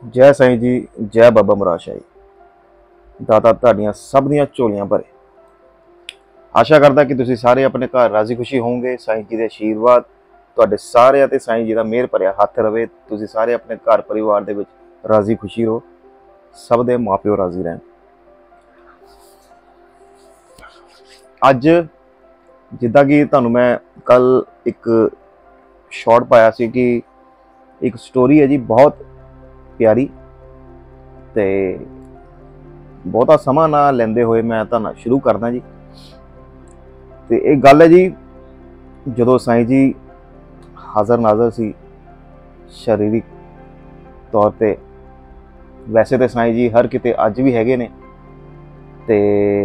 जय साईं जी, जय बाबा मुराद शाह जी। दाता तुहाडियां सब दियां झोलियां भरे। आशा करदा कि तुसीं सारे अपने घर राजी खुशी होवोगे। साईं जी दे आशीर्वाद तुहाडे सारिਆਂ ते साईं जी दा मेहर भरिया हत्थ रवे। तुसीं सारे अपने घर परिवार दे विच राजी खुशी रहो, सब दे माँ प्यो राजी रहन। अज जिद्दां कि तुहानूं मैं कल एक शॉर्ट पाया सी कि एक स्टोरी है जी बहुत प्यारी, ते बहुता समा ना लेंदे होए मैं तुहानूं शुरू करदा जी। ते एक गल है जी, जदों साईं जी हाज़र नाज़र सी शारीरिक तौर पे, वैसे तो साईं जी हर किते अज भी हैगे ने, ते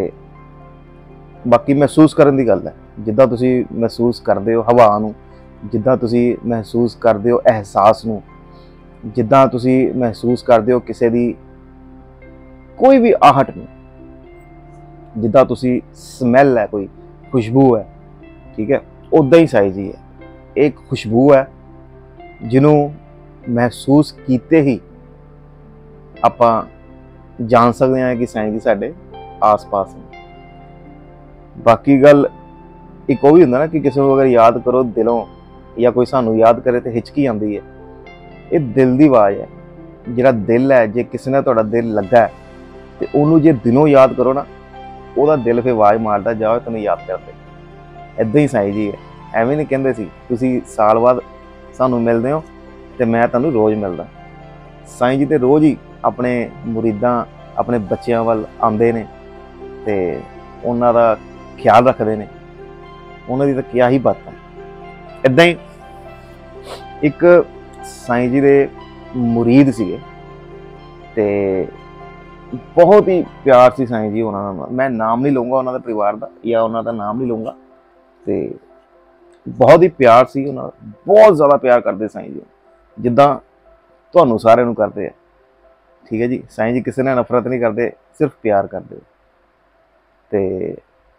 बाकी महसूस करन दी गल है। जिद्दां तुसीं महसूस करदे हो हवा नूं, जिद्दां तुसीं महसूस करदे हो एहसास नूं, जिद्दां तुसीं महसूस करदे हो किसी दी कोई भी आहट नूं, जिद्दां तुसीं स्मैल है, कोई खुशबू है, ठीक है, उदां ही साईं जी है। एक खुशबू है जिन्हों महसूस कीते ही आपां जान सकते हैं कि साईं जी साडे आस पास ने। बाकी गल एक वो भी होंदा ना कि किसी को अगर याद करो दिलों, या कोई सानू याद करे तो हिचकी आती है। ये दिल की आवाज़ है। जिहड़ा दिल है, जे किसी ने तुहाडा दिल लगा है तो उन्होंने जे दिलों याद करो ना, वह दिल फिर आवाज़ मारदा, जाओ तेनों याद करते। इदां ही साईं जी है। एवें नहीं कहते सी तुसीं साल बाद सानू मिलते हो तो मैं तुहानूं रोज़ मिलदा। साईं जी तो रोज़ ही अपने मुरीदां, अपने बच्चों वाल आते हैं, तो उन्हां दा ख्याल रखते हैं। उन्हां दी तां क्या ही बात है। इदां ही एक साईं जी दे मुरीद सीगे, ते बहुत ही प्यार सी साईं जी उन्हां दा। मैं नाम नहीं लूँगा उन्हां दे परिवार दा, या उन्हां दा नाम नहीं लूँगा। ते बहुत ही प्यार सी उन्हां दा, बहुत ज़्यादा प्यार करते साईं जी, जिद्दां तुहानूं सारिਆਂ नूं करते हैं। ठीक है जी, साईं जी किसी ने नफरत नहीं करते, सिर्फ प्यार करते। ते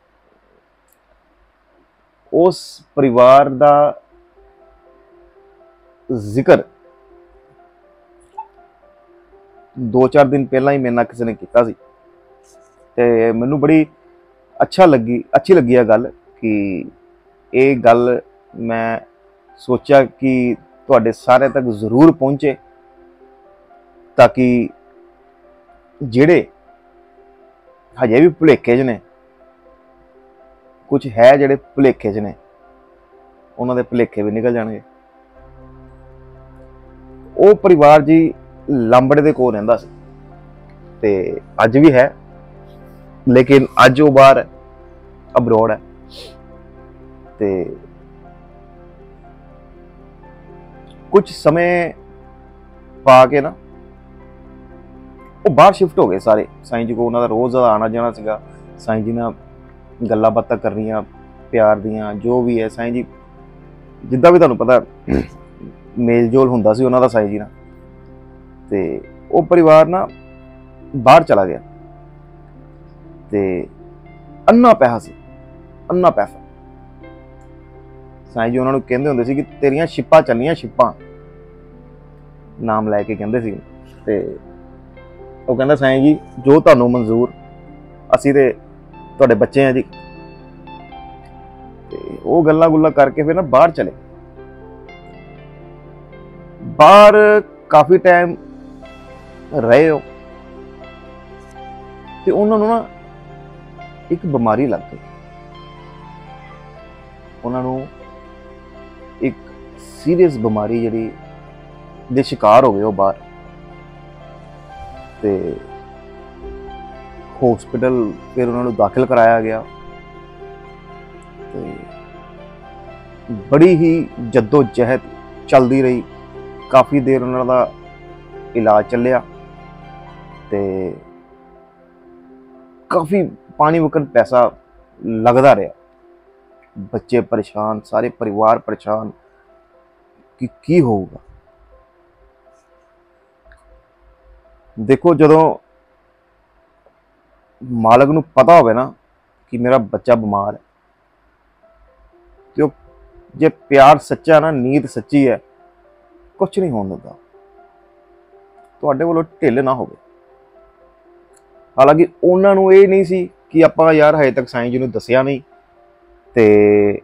उस परिवार का जिक्र 2-4 दिन पहला ही मेरे नाल किसी ने किया सी, ते मैनूं बड़ी अच्छी लगी है गल कि ये गल मैं सोचा कि तुहाडे सारे तक जरूर पहुँचे, ताकि जिहड़े हजे भी भुलेखे च ने, कुछ है जिहड़े भुलेखे च ने, उन्हां दे भुलेखे भी निकल जाणगे। वो परिवार जी लांबड़े दे कोल रहिंदा सी, ते अज भी है, लेकिन अज वो बाहर अबरोड है। ते कुछ समय पा के ना वो बाहर शिफ्ट हो गए सारे। साईं जी को उन्होंने रोज़ आना जाना सीगा। साईं जी ने गल्लां बातां करनियां प्यार दियां, जो भी है साईं जी जिद्दां भी तुहानूं पता मेल जोल हुंदा सी उन्हां दा साईं जी नाल। ते वो परिवार ना बाहर चला गया, ते अन्ना पैसा सी, अन्ना पैसा। साईं जी उन्होंने कहते होंदे सी कि तेरियां शिप्पां चलनियां, शिप्पां नाम लैके कहते सी। ते वो कहंदा साईं जी जो तुहानूं मंजूर, असीं ते तुहाडे बच्चे हैं जी। ते वो गल्लां गुल्लां करके फिर ना बाहर चले। बाहर काफ़ी टाइम रहे हो, ते उन्होंने ना एक बीमारी लग गई। उन्होंने एक सीरियस बीमारी जिहड़ी दे शिकार हो गए वो बाहर। ते हॉस्पिटल फिर उन्होंने दाखिल कराया गया। ते बड़ी ही जद्दोजहद चलती रही, काफ़ी देर उन्होंने इलाज चलिया, ते काफ़ी पानी वकन पैसा लगता रहा। बच्चे परेशान, सारे परिवार परेशान कि की होगा। देखो जदों मालक नूं पता होवे ना कि मेरा बच्चा बीमार है, तो जे प्यार सच्चा ना, नीयत सच्ची है, कुछ नहीं होने दिंदा। ਤੁਹਾਡੇ ਵੱਲੋਂ ਢਿੱਲ ਨਾ ਹੋਵੇ। ਹਾਲਾਂਕਿ ਉਹਨਾਂ ਨੂੰ ਇਹ ਨਹੀਂ ਸੀ ਕਿ ਆਪਾਂ ਯਾਰ ਹਜੇ ਤੱਕ ਸਾਈਂ ਜੀ ਨੂੰ ਦੱਸਿਆ ਨਹੀਂ ਤੇ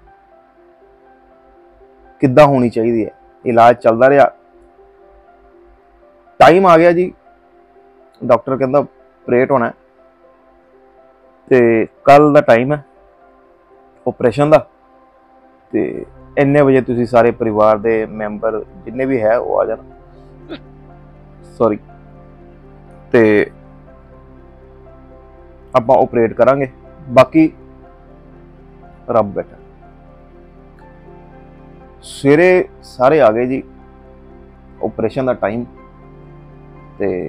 ਕਿੱਦਾਂ ਹੋਣੀ ਚਾਹੀਦੀ ਹੈ। ਇਲਾਜ ਚੱਲਦਾ ਰਿਹਾ, ਟਾਈਮ ਆ ਗਿਆ ਜੀ, ਡਾਕਟਰ ਕਹਿੰਦਾ ਆਪਰੇਟ ਹੋਣਾ ਤੇ ਕੱਲ ਦਾ ਟਾਈਮ ਹੈ ਆਪਰੇਸ਼ਨ ਦਾ, ਤੇ ਇੰਨੇ ਵਜੇ ਤੁਸੀਂ ਸਾਰੇ ਪਰਿਵਾਰ ਦੇ ਮੈਂਬਰ ਜਿੰਨੇ ਵੀ ਹੈ ਉਹ ਆ ਜਾਣ। ਸੌਰੀ, ਤੇ ਆਪਾਂ ਆਪਰੇਟ ਕਰਾਂਗੇ, ਬਾਕੀ ਰੱਬ ਬੈਠਾ। ਸਵੇਰੇ ਸਾਰੇ ਆ ਗਏ ਜੀ, ਆਪਰੇਸ਼ਨ ਦਾ ਟਾਈਮ, ਤੇ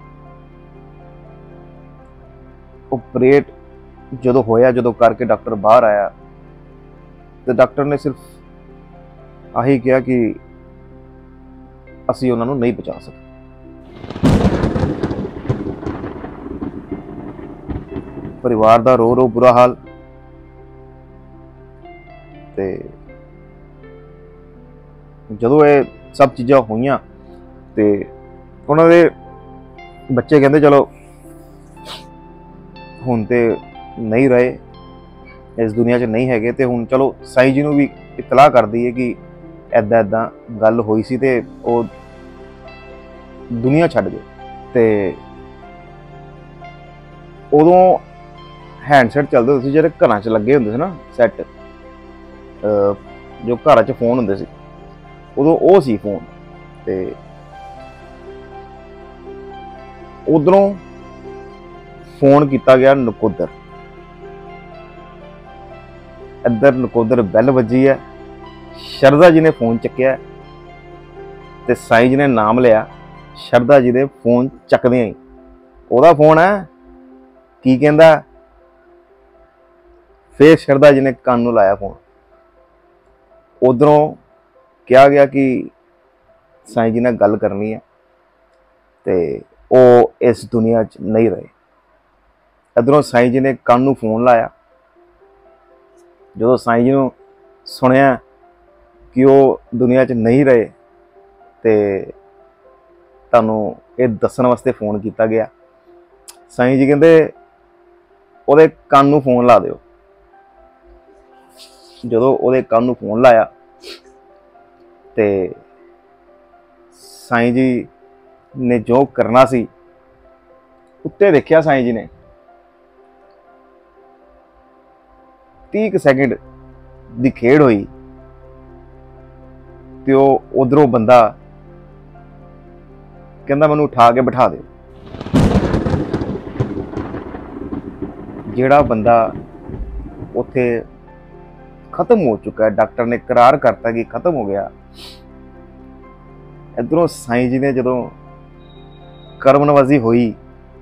ਆਪਰੇਟ ਜਦੋਂ ਹੋਇਆ, ਜਦੋਂ ਕਰਕੇ ਡਾਕਟਰ ਬਾਹਰ ਆਇਆ ਤੇ ਡਾਕਟਰ ਨੇ ਸਿਰਫ ਆਹੀ ਕਿਹਾ ਕਿ ਅਸੀਂ ਉਹਨਾਂ ਨੂੰ ਨਹੀਂ ਬਚਾ ਸਕਦੇ। ਪਰਿਵਾਰ ਦਾ ਰੋ ਰੋ ਬੁਰਾ ਹਾਲ, ਤੇ ਜਦੋਂ ਇਹ ਸਭ ਚੀਜ਼ਾਂ ਹੋਈਆਂ ਤੇ ਉਹਨਾਂ ਦੇ ਬੱਚੇ ਕਹਿੰਦੇ ਚਲੋ ਹੁਣ ਤੇ ਨਹੀਂ ਰਹੇ, ਇਸ ਦੁਨੀਆ 'ਚ ਨਹੀਂ ਹੈਗੇ, ਤੇ ਹੁਣ ਚਲੋ ਸਾਈਂ ਜੀ ਨੂੰ ਵੀ ਇਤਲਾਹ ਕਰ ਦਈਏ ਕਿ ਐਦਾਂ ਐਦਾਂ ਗੱਲ ਹੋਈ ਸੀ ਤੇ ਉਹ ਦੁਨੀਆ ਛੱਡ ਗਏ। ਤੇ ਉਦੋਂ ਹੈਂਡਸੈਟ ਚੱਲਦੇ ਹੁੰਦੇ ਸੀ ਜਿਹੜੇ ਘਰਾਂ 'ਚ ਲੱਗੇ ਹੁੰਦੇ ਸੀ ਨਾ, ਸੈੱਟ ਜੋ ਘਰਾਂ 'ਚ ਫੋਨ ਹੁੰਦੇ ਸੀ, ਉਦੋਂ ਉਹ ਸੀ ਫੋਨ। ਤੇ ਉਧਰੋਂ ਫੋਨ ਕੀਤਾ ਗਿਆ ਨਕੋਦਰ, ਇੱਧਰ ਨਕੋਦਰ ਬੈਲ ਵੱਜੀ ਹੈ, ਸ਼ਰਦਾ ਜੀ ਨੇ ਫੋਨ ਚੱਕਿਆ ਤੇ ਸਾਈਂ ਜੀ ਨੇ ਨਾਮ ਲਿਆ। ਸ਼ਰਦਾ ਜੀ ਦੇ ਫੋਨ ਚੱਕਦਿਆਂ ਹੀ, ਉਹਦਾ ਫੋਨ ਹੈ, ਕੀ ਕਹਿੰਦਾ, ਫੇਰ ਸ਼ਰਦਾ ਜੀ ਨੇ ਕੰਨ ਨੂੰ ਲਾਇਆ ਫੋਨ। ਉਧਰੋਂ ਕਿਹਾ ਗਿਆ ਕਿ ਸਾਈਂ ਜੀ ਨਾਲ ਗੱਲ ਕਰਨੀ ਹੈ ਤੇ ਉਹ ਇਸ ਦੁਨੀਆ 'ਚ ਨਹੀਂ ਰਹੇ। ਇੱਧਰੋਂ ਸਾਈਂ ਜੀ ਨੇ ਕੰਨ ਨੂੰ ਫੋਨ ਲਾਇਆ। ਜਦੋਂ ਸਾਈਂ ਜੀ ਨੂੰ ਸੁਣਿਆ ਕਿ ਉਹ ਦੁਨੀਆ 'ਚ ਨਹੀਂ ਰਹੇ ਤੇ ਤੁਹਾਨੂੰ ਇਹ ਦੱਸਣ ਵਾਸਤੇ ਫੋਨ ਕੀਤਾ ਗਿਆ। ਸਾਈਂ ਜੀ ਕਹਿੰਦੇ ਉਹਦੇ ਕੰਨ ਨੂੰ ਫੋਨ ਲਾ ਦਿਓ। ਜਦੋਂ ਉਹਦੇ ਕੰਨ ਨੂੰ ਫੋਨ ਲਾਇਆ ਤੇ ਸਾਈਂ ਜੀ ਨੇ ਜੋ ਕਰਨਾ ਸੀ, ਉੱਤੇ ਦੇਖਿਆ ਸਾਈਂ ਜੀ ਨੇ 30 ਸੈਕਿੰਡ ਦੀ ਖੇਡ ਹੋਈ ਤੇ ਉਹ ਉਧਰੋਂ ਬੰਦਾ ਕਹਿੰਦਾ ਮੈਨੂੰ ਉਠਾ ਕੇ ਬਿਠਾ ਦਿਓ। ਜਿਹੜਾ ਬੰਦਾ ਉੱਥੇ ਖਤਮ ਹੋ ਚੁੱਕਾ ਹੈ, ਡਾਕਟਰ ਨੇ ਇਕਰਾਰ ਕਰਤਾ ਕਿ ਖਤਮ ਹੋ ਗਿਆ। ਇੱਧਰੋਂ ਸਾਈਂ ਜੀ ਨੇ ਜਦੋਂ ਕਰਮ ਨਵਾਜ਼ੀ ਹੋਈ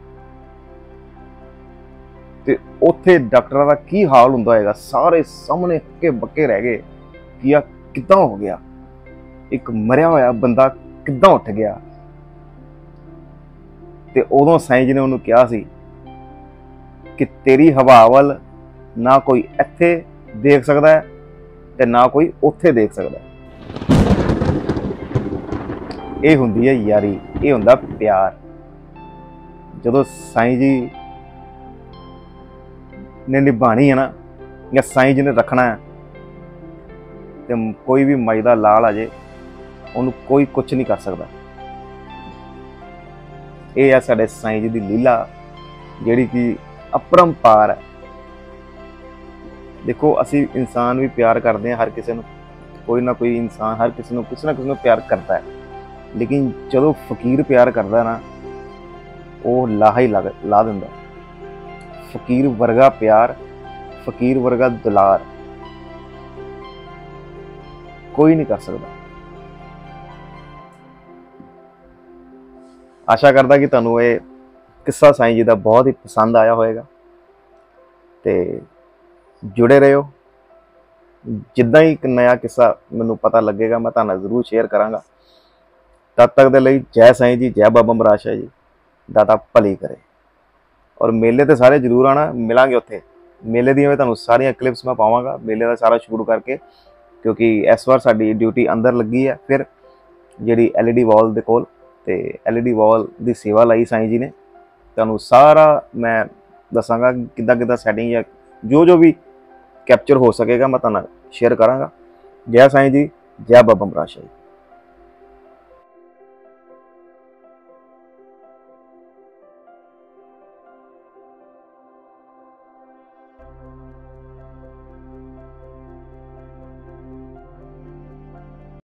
ਤੇ ਉੱਥੇ ਡਾਕਟਰਾਂ ਦਾ ਕੀ ਹਾਲ ਹੁੰਦਾ ਹੋਏਗਾ, ਸਾਰੇ ਸਾਹਮਣੇ ਹੱਕੇ ਬੱਕੇ ਰਹਿ ਗਏ ਕਿ ਆ ਕਿੱਦਾਂ ਹੋ ਗਿਆ, ਇੱਕ ਮਰਿਆ ਹੋਇਆ ਬੰਦਾ ਕਿੱਦਾਂ ਉੱਠ ਗਿਆ। ਤੇ ਉਦੋਂ ਸਾਈਂ ਜੀ ਨੇ ਉਹਨੂੰ ਕਿਹਾ ਸੀ ਕਿ ਤੇਰੀ ਹਵਾ ਵੱਲ ਨਾ ਕੋਈ ਇੱਥੇ ਦੇਖ ਸਕਦਾ ਹੈ ਤੇ ਨਾ ਕੋਈ ਉੱਥੇ ਦੇਖ ਸਕਦਾ ਹੈ। ਇਹ ਹੁੰਦੀ ਹੈ ਯਾਰੀ, ਇਹ ਹੁੰਦਾ ਪਿਆਰ। ਜਦੋਂ ਸਾਈਂ ਜੀ ਨੇ ਨਿਭਾਣੀ ਹੈ ਨਾ, ਜਾਂ ਸਾਈਂ ਜੀ ਨੇ ਰੱਖਣਾ ਹੈ, ਤੇ ਕੋਈ ਵੀ ਮੱਝ ਦਾ ਲਾਲ ਆ ਜੇ ਉਹਨੂੰ ਕੋਈ ਕੁਛ ਨਹੀਂ ਕਰ ਸਕਦਾ। ਇਹ ਆ ਸਾਡੇ ਸਾਈਂ ਜੀ ਦੀ ਲੀਲਾ, ਜਿਹੜੀ ਕਿ ਅਪਰੰਪਾਰ ਹੈ। ਦੇਖੋ ਅਸੀਂ ਇਨਸਾਨ ਵੀ ਪਿਆਰ ਕਰਦੇ ਹਾਂ ਹਰ ਕਿਸੇ ਨੂੰ, ਕੋਈ ਨਾ ਕੋਈ ਇਨਸਾਨ ਹਰ ਕਿਸੇ ਨੂੰ ਕਿਸੇ ਨਾ ਕਿਸੇ ਨੂੰ ਪਿਆਰ ਕਰਦਾ ਹੈ, ਲੇਕਿਨ ਜਦੋਂ ਫਕੀਰ ਪਿਆਰ ਕਰਦਾ ਨਾ, ਉਹ ਲਾਹਾ ਹੀ ਲਾ ਦਿੰਦਾ। ਫਕੀਰ ਵਰਗਾ ਪਿਆਰ, ਫਕੀਰ ਵਰਗਾ ਦੁਲਾਰ ਕੋਈ ਨਹੀਂ ਕਰ ਸਕਦਾ। ਆਸ਼ਾ ਕਰਦਾ ਕਿ ਤੁਹਾਨੂੰ ਇਹ ਕਿੱਸਾ ਸਾਈਂ ਜੀ ਦਾ ਬਹੁਤ ਹੀ ਪਸੰਦ ਆਇਆ ਹੋਵੇਗਾ ਤੇ ਜੁੜੇ ਰਹੋ। ਜਿੱਦਾਂ ਹੀ ਇੱਕ ਨया ਕਿੱਸਾ ਮੈਨੂੰ ਪਤਾ ਲੱਗੇਗਾ ਮੈਂ ਤੁਹਾਨੂੰ ਜ਼ਰੂਰ ਸ਼ੇਅਰ ਕਰਾਂਗਾ। ਤਦ ਤੱਕ ਦੇ ਲਈ ਜੈ ਸਾਈਂ ਜੀ, ਜੈ ਬਾਬਾ ਮਹਾਰਾਜ ਜੀ, ਦਾਤਾ ਭਲੀ ਕਰੇ। ਔਰ ਮੇਲੇ ਤੇ ਸਾਰੇ ਜ਼ਰੂਰ ਆਉਣਾ, ਮਿਲਾਂਗੇ ਉੱਥੇ। ਮੇਲੇ ਦੀਆਂ ਮੈਂ ਤੁਹਾਨੂੰ ਸਾਰੀਆਂ ਕਲਿੱਪਸ ਮੈਂ ਪਾਵਾਂਗਾ, ਮੇਲੇ ਦਾ ਸਾਰਾ ਸ਼ੂਟ ਕਰਕੇ, ਕਿਉਂਕਿ ਇਸ ਵਾਰ ਸਾਡੀ ਡਿਊਟੀ ਅੰਦਰ ਲੱਗੀ ਹੈ, ਫਿਰ ਜਿਹੜੀ LED ਵਾਲ ਦੇ ਕੋਲ, ਤੇ LED ਵਾਲ ਦੀ ਸੇਵਾ ਲਈ ਸਾਈਂ ਜੀ ਨੇ। ਤੁਹਾਨੂੰ ਸਾਰਾ ਮੈਂ ਦੱਸਾਂਗਾ ਕਿ ਕਿੱਦਾਂ ਕਿੱਦਾਂ ਸੈਟਿੰਗ ਜਾਂ ਜੋ ਵੀ ਕੈਪਚਰ ਹੋ ਸਕੇਗਾ ਮੈਂ ਤੁਹਾਨੂੰ ਸ਼ੇਅਰ ਕਰਾਂਗਾ। ਜੈ ਸਾਈਂ ਜੀ, ਜੈ ਬਾਬਾ ਮਹਾਰਾਜ ਜੀ।